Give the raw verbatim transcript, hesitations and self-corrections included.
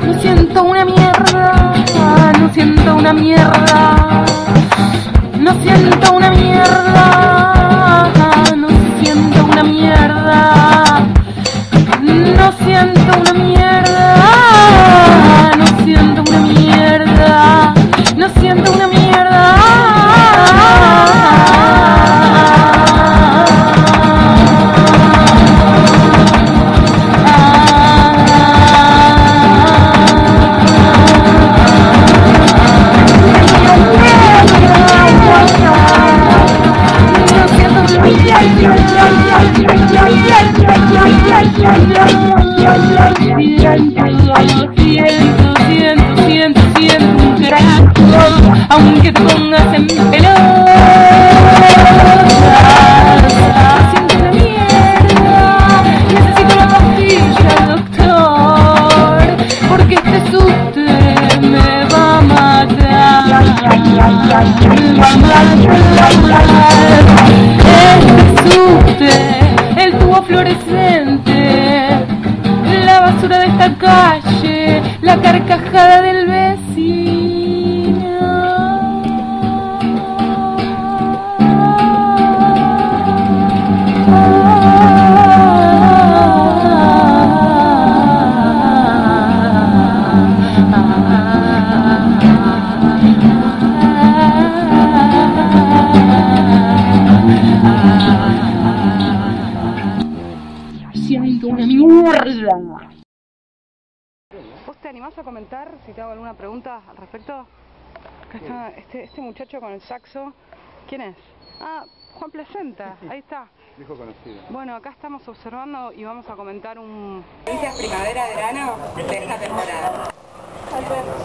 No siento una mierda, no siento una mierda, no siento una mierda, no siento una mierda, no siento una mierda, no siento una mierda, no siento una mierda. Siento, siento, siento, siento un carajo, aunque te pongas en pelota. Siento una mierda, necesito la pastilla, doctor, porque este subte me va a matar, me va a matar. Este subte, el tubo fluorescente, la basura de esta calle, la carcajada del vecino. Siento una mierda. ¿Vos te animás a comentar si te hago alguna pregunta al respecto? Acá está este, este muchacho con el saxo. ¿Quién es? Ah, Juan Placenta, ahí está. Viejo conocido. Bueno, acá estamos observando y vamos a comentar un... Primavera-verano de esta temporada.